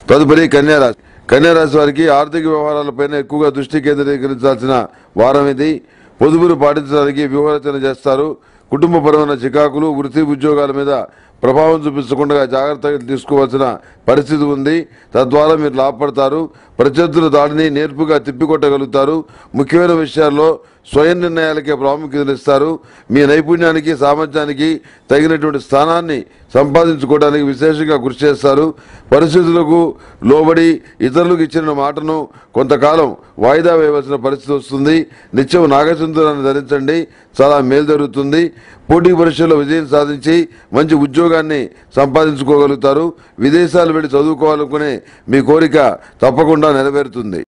తదుపరి కన్యారాశి. కన్యారాశి వారికి ఆర్థిక వ్యవహారాలపైన ఎక్కువగా దృష్టి కేంద్రీకరించాల్సిన వారం ఇది. పొదుపులు పాటించడానికి వ్యూహరచన చేస్తారు. కుటుంబపరమైన చికాకులు, వృత్తి ఉద్యోగాల మీద ప్రభావం చూపించకుండా జాగ్రత్తలు తీసుకోవాల్సిన పరిస్థితి ఉంది. తద్వారా మీరు లాభపడతారు. ప్రత్యర్థుల దాడిని నేర్పుగా తిప్పికొట్టగలుగుతారు. ముఖ్యమైన విషయాల్లో స్వయం నిర్ణయాలకే ప్రాముఖ్యతనిస్తారు. మీ నైపుణ్యానికి, సామర్థ్యానికి తగినటువంటి స్థానాన్ని సంపాదించుకోవడానికి విశేషంగా కృషి చేస్తారు. పరిస్థితులకు లోబడి ఇతరులకు ఇచ్చిన మాటను కొంతకాలం వాయిదా వేయవలసిన పరిస్థితి వస్తుంది. నిత్యం నాగసింధూరాన్ని ధరించండి, చాలా మేలు జరుగుతుంది. పోటీ పరీక్షల్లో విజయం సాధించి మంచి ఉద్యోగాన్ని సంపాదించుకోగలుగుతారు. విదేశాలు వెళ్లి చదువుకోవాలనుకునే మీ కోరిక తప్పకుండా నెరవేరుతుంది.